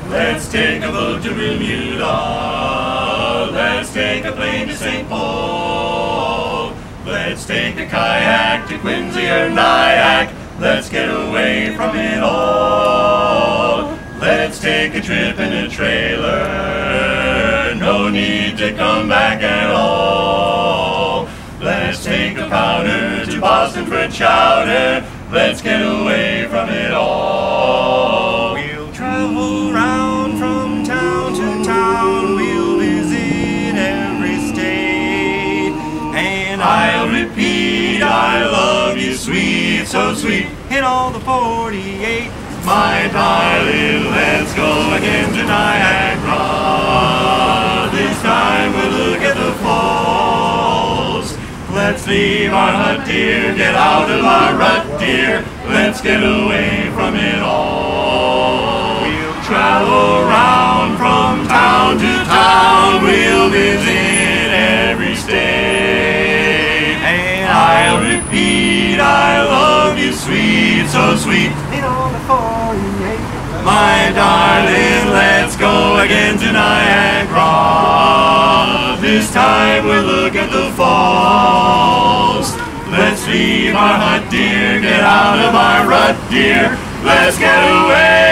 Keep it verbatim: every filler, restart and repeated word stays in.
Let's take a boat to Bermuda. Let's take a plane to Saint Paul. Let's take a kayak to Quincy or Nyack. Let's get away from it all. Let's take a trip in a trailer. No need to come back at all. Let's take a powder to Boston for chowder. Let's get away from it all. We'll travel round from town to town. We'll visit every state. And I'll repeat, I love you, sweet, so sweet, in all the forty-eight. my darling, let's go again to Niagara. This time we'll look at the falls. Let's leave our hut, dear, get out of our rut, dear. Let's get away from it all. We'll travel round from town to town. We'll visit every state. And I'll repeat, I love you, sweet, so sweet, In all the forty-eight. my darling, let's go again to Niagara. This time we'll look at the falls. Let's leave our hut, dear, get out of our rut, dear. Let's get away